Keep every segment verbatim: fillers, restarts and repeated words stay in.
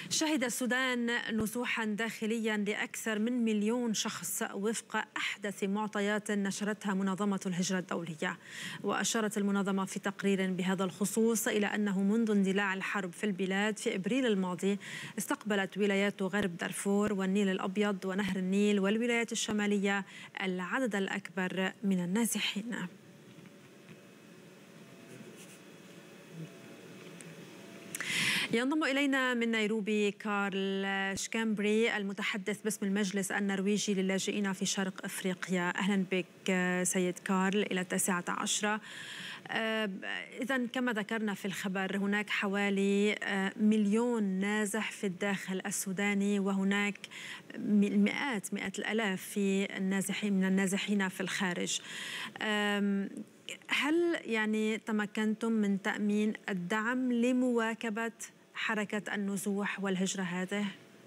شهد السودان نزوحا داخليا لأكثر من مليون شخص وفق أحدث معطيات نشرتها منظمة الهجرة الدولية. وأشارت المنظمة في تقرير بهذا الخصوص إلى أنه منذ اندلاع الحرب في البلاد في إبريل الماضي استقبلت ولايات غرب دارفور والنيل الأبيض ونهر النيل والولايات الشمالية العدد الأكبر من النازحين. ينضم إلينا من نيروبي كارل شكامبري المتحدث باسم المجلس النرويجي للاجئين في شرق أفريقيا. أهلا بك سيد كارل إلى التاسعة عشرة. إذن كما ذكرنا في الخبر هناك حوالي مليون نازح في الداخل السوداني، وهناك مئات مئات الآلاف في النازحين من النازحين في الخارج. هل يعني تمكنتم من تأمين الدعم لمواكبة حركة النزوح والهجرة هذه؟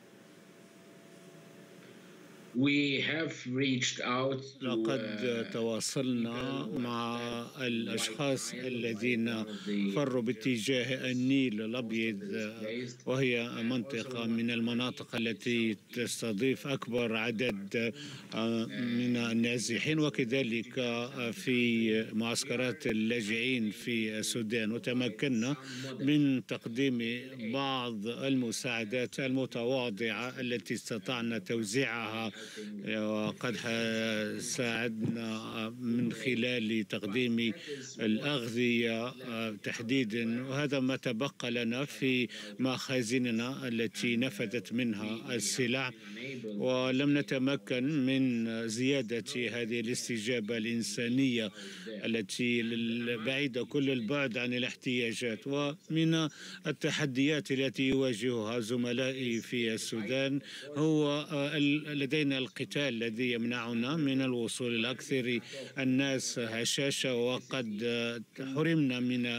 لقد تواصلنا مع الأشخاص الذين فروا باتجاه النيل الأبيض، وهي منطقة من المناطق التي تستضيف أكبر عدد من النازحين، وكذلك في معسكرات اللاجئين في السودان. وتمكنا من تقديم بعض المساعدات المتواضعة التي استطعنا توزيعها، وقد ساعدنا من خلال تقديم الأغذية تحديدا، وهذا ما تبقى لنا في مخازننا التي نفذت منها السلع. ولم نتمكن من زيادة هذه الاستجابة الإنسانية التي بعيدة كل البعد عن الاحتياجات. ومن التحديات التي يواجهها زملائي في السودان هو لدينا القتال الذي يمنعنا من الوصول لأكثر الناس هشاشة، وقد حرمنا من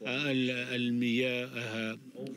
المياه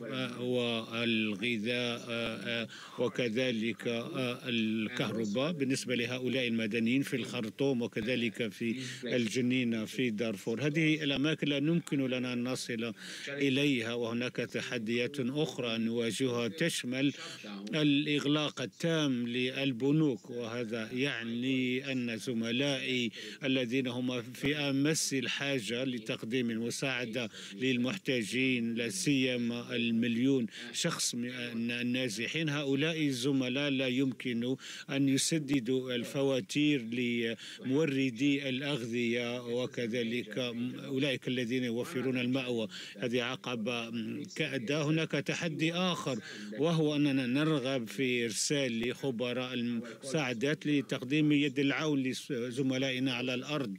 والغذاء وكذلك الكهرباء بالنسبة لهؤلاء المدنيين في الخرطوم وكذلك في الجنينة في دارفور. هذه الأماكن لا يمكن لنا أن نصل إليها، وهناك تحديات أخرى نواجهها تشمل الإغلاق التام للبنوك، وهذا يعني أن زملائي الذين هم في أمس الحاجة لتقديم المساعدة للمحتاجين، لا سيما المليون شخص من النازحين، هؤلاء الزملاء لا يمكن أن يسددوا الفواتير لموردي الأغذية وكذلك أولئك الذين يوفرون المأوى. هذه عقبة كأداة. هناك تحدي آخر وهو أننا نرغب في إرسال خبراء المساعدات لتقديم يد العون لزملائنا على الأرض،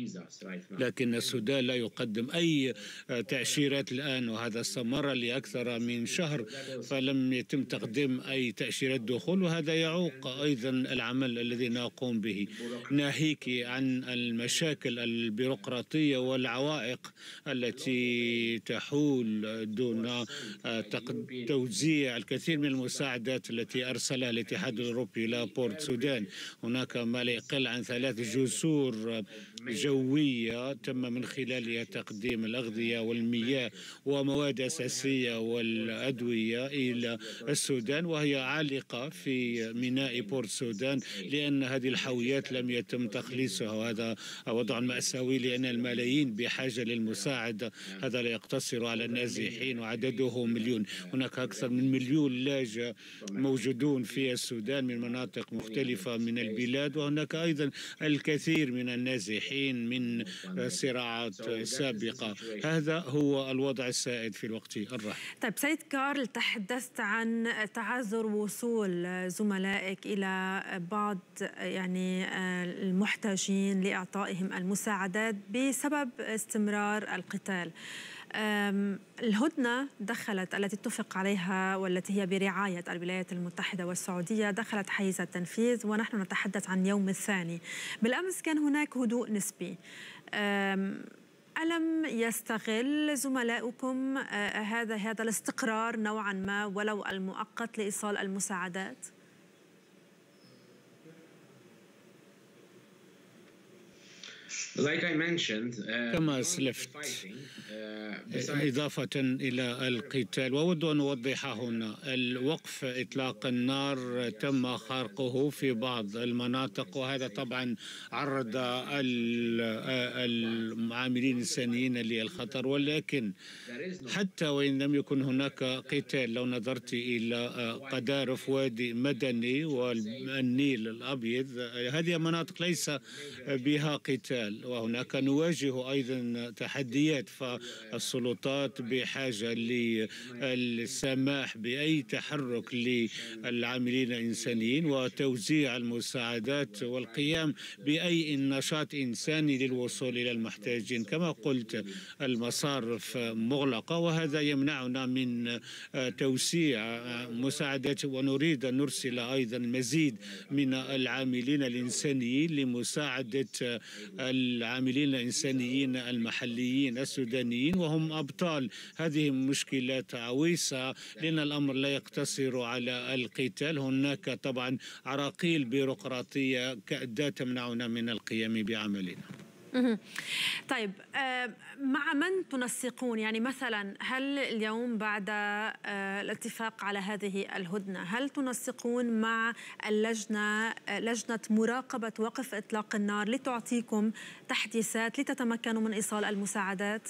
لكن السودان لا يقدم أي تأشيرات الآن، وهذا استمر لأكثر من شهر، فلم يتم تقديم أي تأشيرات دخول، وهذا يعوق أيضا العمل الذي نقوم به، ناهيك عن المشاكل البيروقراطية والعوائق التي تحول دون توزيع الكثير من المساعدات التي أرسلها الاتحاد الأوروبي إلى بورت سودان. هناك ما لا يقل عن ثلاث جسور جوية تم من خلالها تقديم الأغذية والمياه ومواد أساسية والأدوية إلى السودان، وهي عالقة في ميناء بورت سودان لأن هذه الحاويات لم يتم تخليصها، وهذا وضع مأساوي لأن الملايين بحاجة للمساعدة. هذا لا يقتصر على النازحين وعدده مليون، هناك أكثر من مليون لاجئ موجودون في السودان من مناطق مختلفة من البلاد، وهناك أيضا الكثير من النازحين من صراعات سابقة. هذا هو الوضع السائد في الوقت الراهن. طيب سيد كارل، تحدثت عن تعذر وصول زملائك إلى بعض يعني المحتاجين لإعطائهم المساعدات بسبب استمرار القتال. الهدنة دخلت التي اتفق عليها والتي هي برعاية الولايات المتحدة والسعودية دخلت حيز التنفيذ، ونحن نتحدث عن يوم الثاني. بالأمس كان هناك هدوء نسبي. ألم يستغل زملائكم هذا هذا الاستقرار نوعا ما ولو المؤقت لإيصال المساعدات؟ كما أسلفت، إضافة إلى القتال، وأود أن أوضح هنا الوقف إطلاق النار تم خرقه في بعض المناطق، وهذا طبعا عرض العاملين الإنسانيين للخطر. ولكن حتى وإن لم يكن هناك قتال، لو نظرت إلى قذارف وادي مدني والنيل الأبيض، هذه مناطق ليس بها قتال، وهناك نواجه أيضا تحديات. فالسلطات بحاجة للسماح بأي تحرك للعاملين الإنسانيين وتوزيع المساعدات والقيام بأي نشاط إنساني للوصول إلى المحتاجين. كما قلت، المصارف مغلقة، وهذا يمنعنا من توسيع مساعدات، ونريد أن نرسل أيضا مزيد من العاملين الإنسانيين لمساعدة العاملين الإنسانيين المحليين السودانيين، وهم أبطال هذه المشكلات عويصة، لأن الأمر لا يقتصر على القتال. هناك طبعا عراقيل بيروقراطية كأداة تمنعنا من القيام بعملنا. طيب، مع من تنسقون؟ يعني مثلا هل اليوم بعد الاتفاق على هذه الهدنة هل تنسقون مع اللجنة لجنة مراقبة وقف إطلاق النار لتعطيكم تحديثات لتتمكنوا من إيصال المساعدات؟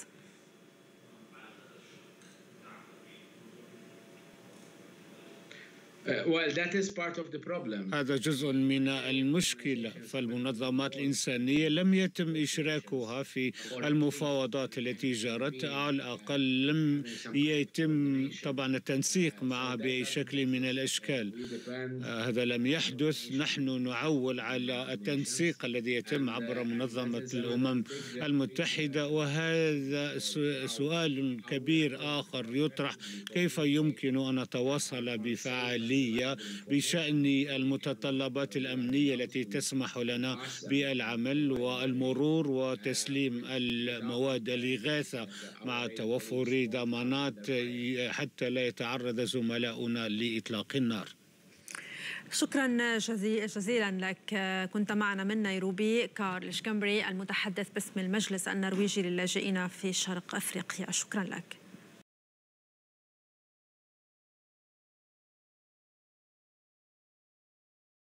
هذا جزء من المشكلة، فالمنظمات الإنسانية لم يتم إشراكها في المفاوضات التي جرت، على الأقل لم يتم طبعا التنسيق معها بأي شكل من الأشكال. هذا لم يحدث. نحن نعول على التنسيق الذي يتم عبر منظمة الأمم المتحدة، وهذا سؤال كبير آخر يطرح: كيف يمكن أن نتواصل بفعالية بشأن المتطلبات الأمنية التي تسمح لنا بالعمل والمرور وتسليم المواد الإغاثة مع توفر ضمانات حتى لا يتعرض زملاؤنا لإطلاق النار. شكرا جزيلا لك. كنت معنا من نيروبي كارل شكمبري، المتحدث باسم المجلس النرويجي للاجئين في شرق أفريقيا. شكرا لك.